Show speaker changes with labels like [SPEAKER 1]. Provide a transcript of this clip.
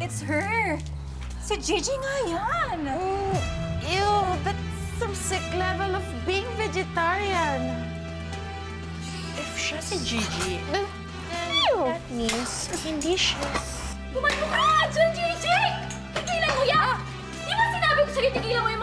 [SPEAKER 1] it's her. Si Gigi nga yan.
[SPEAKER 2] Ew, that's some sick level of being vegetarian.
[SPEAKER 3] If siya si Gigi,
[SPEAKER 2] Ew.
[SPEAKER 3] that means hindi siya.
[SPEAKER 1] Kumain mo ka! Gigi! Tigilan mo yan! Di ba sinabi ko sa'yo tigilan mo yung